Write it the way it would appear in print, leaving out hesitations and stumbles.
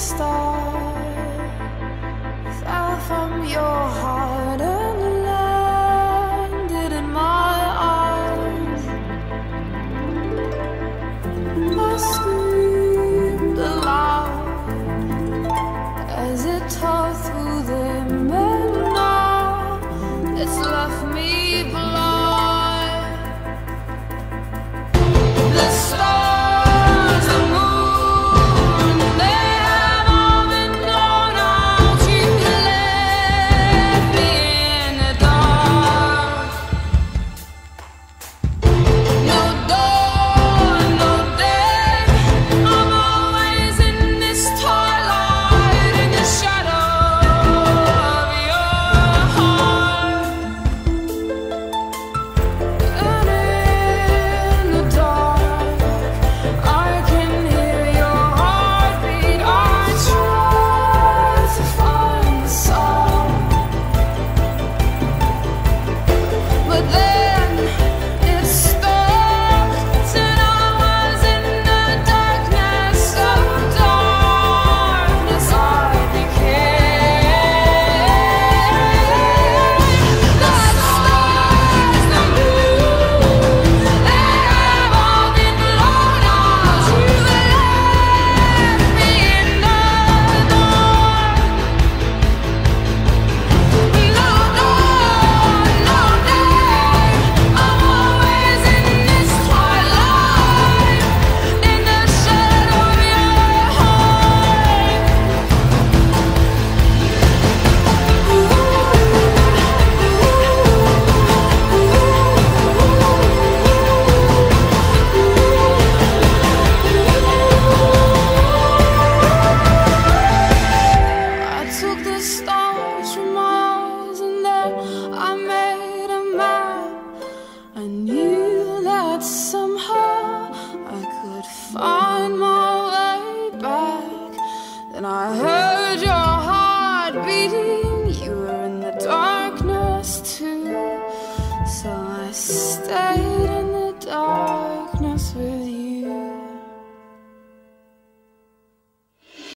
star fell from your heart and landed in my arms. I screamed aloud as it tore through them, and now it's left me blind. The stars, the moon, they have all been blown out. You left me in the dark. No dawn, no day, I'm always in this twilight, in the shadow of your heart. And in the dark, I can hear your heartbeat. I try to find the sound, but then it stopped, and I was in the darkness. So darkness I became. The stars, the moon, they have all been blown out. You left me in the dark. No dawn, no day, I'm always in this twilight, in the shadow of your heart. I took the stars from my eyes, and then I made a map. I knew that somehow I could find my way back. Then I heard your heart beating. You were in the darkness too, so I stayed.